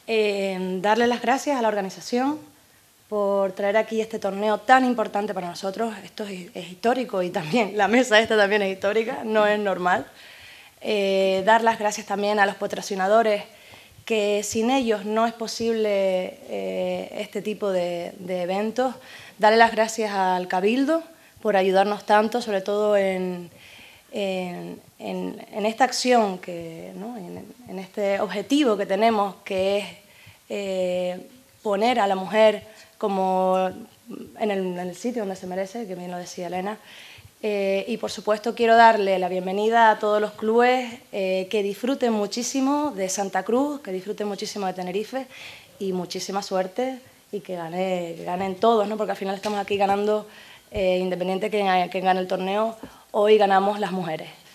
Darle las gracias a la organización por traer aquí este torneo tan importante para nosotros. Esto es histórico y también la mesa esta también es histórica, no es normal. Dar las gracias también a los patrocinadores, que sin ellos no es posible este tipo de eventos. Darle las gracias al Cabildo por ayudarnos tanto, sobre todo en esta acción, ¿no? en este objetivo que tenemos, que es poner a la mujer como en el sitio donde se merece, que bien lo decía Elena. Y por supuesto quiero darle la bienvenida a todos los clubes, que disfruten muchísimo de Santa Cruz, que disfruten muchísimo de Tenerife y muchísima suerte y que ganen todos, ¿no? Porque al final estamos aquí ganando, independiente de quién gane el torneo, hoy ganamos las mujeres.